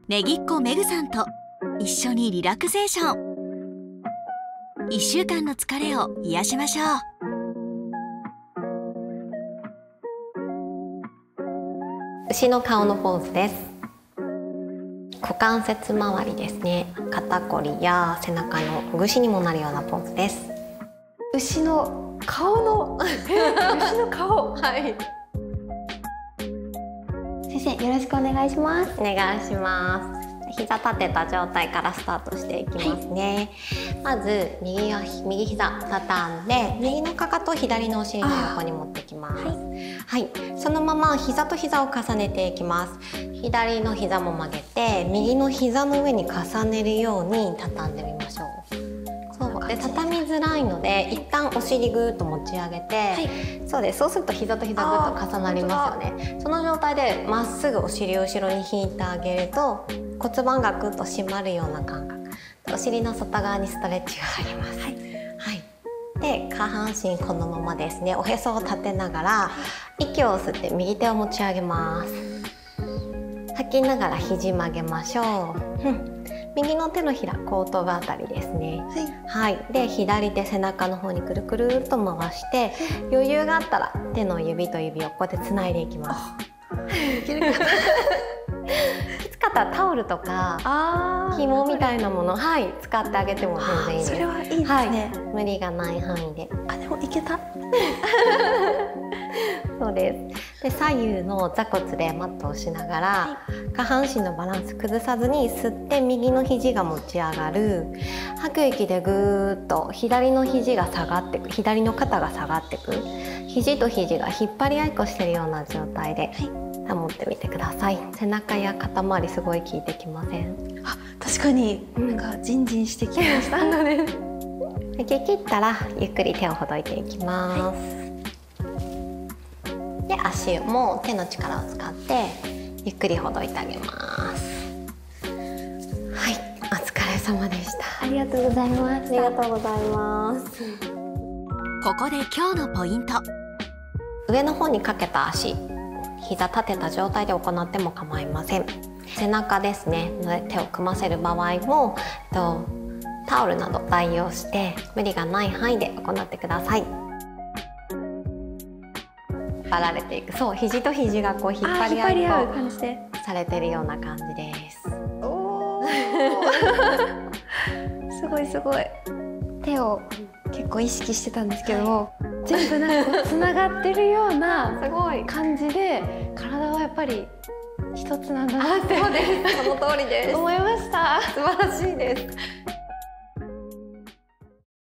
めぎっこめぐさんと一緒にリラクゼーション。1週間の疲れを癒しましょう。 牛の顔のポーズです。股関節周りですね。肩こりや背中のほぐしにもなるようなポーズです。 牛の顔の牛の顔。はい。先生、よろしくお願いします。 お願いします。膝立てた状態からスタートしていきますね。まず右膝畳んで、右のかかとを左のお尻の横に持ってきます。はい、そのまま膝と膝を重ねていきます。左の膝も曲げて、右の膝の上に重ねるように畳んでみましょう。そうで、畳みづらいので一旦お尻ぐーっと持ち上げて、そうです。そうすると膝と膝ぐっと重なりますよね。その状態でまっすぐお尻を後ろに引いてあげると骨盤がぐっと締まるような感覚。お尻の外側にストレッチが入ります。はい。で、下半身このままですね。おへそを立てながら息を吸って右手を持ち上げます。吐きながら肘曲げましょう。右の手のひら後頭部あたりですね。はい。で、左手背中の方にくるくるっと回して、余裕があったら手の指と指をこうやってつないでいきます。いけるかな。きつかったらタオルとか紐みたいなもの、はい、使ってあげても全然いいです。 それはいいですね。 無理がない範囲で。 でもいけた。 そうです。で、左右の座骨でマットをしながら、下半身のバランス崩さずに吸って右の肘が持ち上がる。吐く息でぐーっと左の肘が下がっていく、左の肩が下がっていく。肘と肘が引っ張り合いっこしてるような状態で保ってみてください。背中や肩周りすごい効いてきません？ 確かになんかジンジンしてきました。 でき切ったらゆっくり手をほどいていきます。で、足も手の力を使ってゆっくりほどいてあげます。はい、お疲れ様でした。 ありがとうございます。 ありがとうございます。 ここで今日のポイント。 上の方にかけた足、膝立てた状態で行っても構いません。背中ですね、手を組ませる場合もタオルなど代用して無理がない範囲で行ってください。引っ張られていく、そう、肘と肘がこう引っ張り合う感じでされてるような感じです。 すごいすごい。手を結構意識してたんですけど、全部なんかつながってるようなすごい感じで、体はやっぱり一つなんだなって。 そうです。その通りです。 思いました。 素晴らしいです。